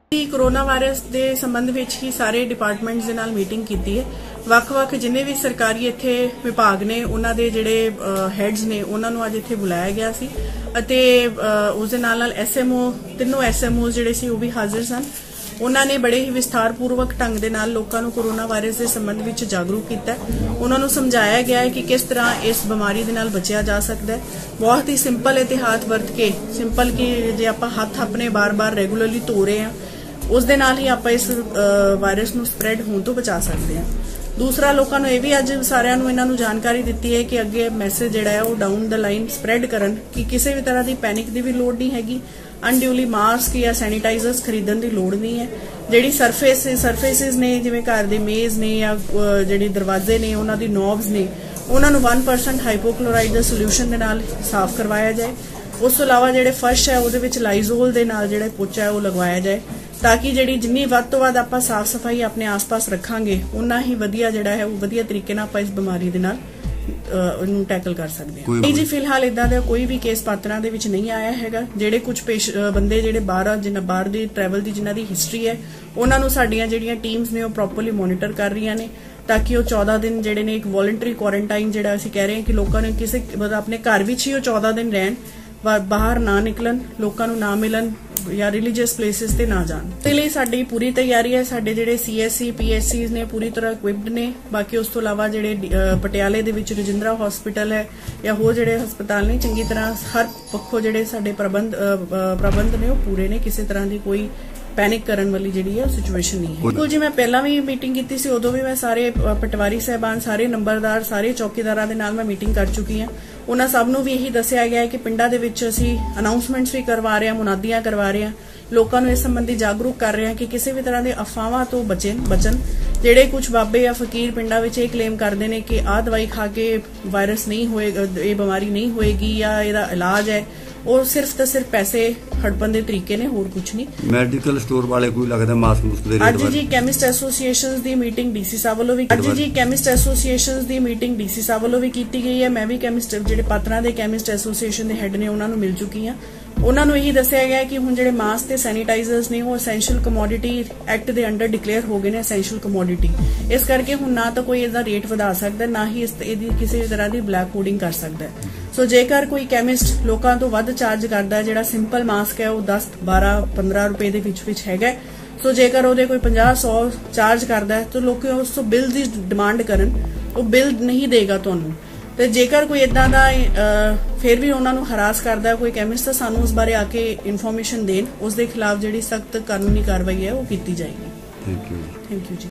Corona virus के संबंध में ही सारे डिपार्टमेंट्स दे नाल मीटिंग की है। ਵੱਖ-ਵੱਖ जिन्ने भी सरकारी इत्थे विभाग ने उन्हां दे जिहड़े हैड्स ने उन्हां नूं अज इत्थे बुलाया गया सी अते उस दे नाल SMO तीनों SMOs जिहड़े सी वो भी हाजिर सन। उन्हां ने बड़े ही विस्तारपूर्वक ढंग दे नाल लोकां नूं कोरोना वायरस के संबंध में जागरूक किया। उन्हां नूं समझाया गया है कि किस तरह इस बीमारी दे नाल बचिया जा सकता है। बहुत ही सिंपल एहतियात वरत के सिंपल कि जे आपां हत्थ अपने बार-बार रेगूलरली धो रहे हैं उस दे नाल ही आपां इस वायरस नूं स्प्रैड होण तों बचा सकते हैं। दूसरा लोगों ने यह भी अज सारिਆਂ ਨੂੰ ਇਹਨਾਂ ਨੂੰ जानकारी दी है कि अगे मैसेज जिहड़ा है वो डाउन द लाइन स्प्रैड करन कि किसी भी तरह की पैनिक की भी लोड़ नहीं हैगी। अनड्यूली मास्क या सैनिटाइजर्स खरीदण की लोड़ नहीं है। जिहड़ी सरफेसिस ने जिवें घर दे मेज ने या जिहड़ी दरवाजे ने उन्हां दी नॉब्स ने उन्हां नूं 1% हाइपोक्लोराइड दा सोल्यूशन दे नाल साफ करवाया जाए। उस तो इलावा जिहड़े फर्श है उहदे विच लाइजोल दे नाल जिहड़ा पोचा है वो लगवाया जाए ताकि जिहड़ी जिन्नी वध तो वध आपां साफ सफाई अपने आस पास रखांगे उन्ना ही वधिया जिहड़ा है वो वधिया तरीके नाल आपां इस बीमारी दे नाल ਉਹਨੂੰ टैकल कर सकते हैं। नहीं जी फिलहाल इदा का कोई भी केस पात्रां दे विच नहीं आया हैगा। जिहड़े कुछ बंदे जिहड़े बाहर दी ट्रैवल दी जिन्हां दी हिस्ट्री है उन्हां नूं साडीआं जिहड़ियां टीम्स ने वो प्रॉपरली मॉनिटर कर रही ने ताकि वो 14 दिन जिहड़े ने एक वॉलंटरी क्वारंटाइन जिहड़ा असीं कह रहे हैं कि लोगों ने किसी मतलब अपने घर विच ही 14 दिन रहन बाहर ना निकलन लोगों नूं ना मिलन या रिलीजियस प्लेसिस ते ना जान। इसके लिए साडी पूरी तैयारी है। साडे जिहड़े CSC PSCs ने पूरी तरह इक्विप्ड ने। बाकी उस तो इलावा जिहड़े पटियाले दे विच रजिंद्रा हॉस्पिटल है या होर जिहड़े हस्पताल ने चंगी तरह हर पक्षों जिहड़े साडे प्रबंध ने वो पूरे ने। किसी तरह की कोई पैनिक करन वाली जिहड़ी है सिचुएशन नहीं है। बिल्कुल जी मैं पहला भी मीटिंग की सी उदों भी मैं सारे पटवारी साहबान सारे नंबरदार सारे चौकीदारां दे नाल मैं मीटिंग कर चुकी हाँ। उन्हां सब नूं भी यही दस्सिया गया है कि पिंडां दे विच असीं अनाउंसमेंट्स भी करवा रहे हैं मुनादियां करवा रहे हैं लोगों को इस संबंधी जागरूक कर रहे हैं कि किसी भी तरह के अफवाहां तो बचन। जिहड़े कुछ बाबे या फकीर पिंडां विच इह क्लेम करते हैं कि आह दवाई खा के वायरस नहीं होएगा ये बीमारी नहीं होएगी या इहदा इलाज है और सिर्फ तो सिर्फ पैसे हड़पन के तरीके ने होर कुछ नहीं। मेडिकल स्टोर वाले कोई लगता मास्क मुस्क दे अज जी कैमिस्ट एसोसीएशनस दी मीटिंग DC साहब वालों भी अज जी कैमिस्ट एसोसीएशनस दी मीटिंग DC साहब वालों भी की गई है। मैं भी कैमिस्ट जिहड़े पात्रां दे कैमिस्ट एसोसीएशन दे हैड ने उन्हां नूं मिल चुकी हाँ। उन्होंने यही दस्सिया गया कि हुण जिहड़े मास्क ते सैनिटाइजर्स ने वो एसेंशियल कमोडिटी एक्ट दे अंडर डिक्लेयर हो गए ने एसेंशियल कमोडिटी। इस करके हुण ना तो कोई इसदा रेट वधा सकदा ना ही इसदी किसी भी तरह की ब्लैक कोडिंग कर सकदा है। सो जेकर कोई कैमिस्ट लोगों तो वध चार्ज करता है जिहड़ा सिंपल मास्क है वो 10 12 15 रुपए दे विच हैगा। सो जेकर वो कोई 50 100 चार्ज करता है तो लोग उस तो बिल की डिमांड करन वो बिल नहीं देगा तुहानूं। तो जेकर कोई इदा का फिर भी उन्होंने हरास करता है कोई कैमिस्ट तो सानू उस बारे आके इन्फॉर्मेशन देन उसके खिलाफ जी सख्त कानूनी कार्रवाई है वो की जाएगी। Thank you ji.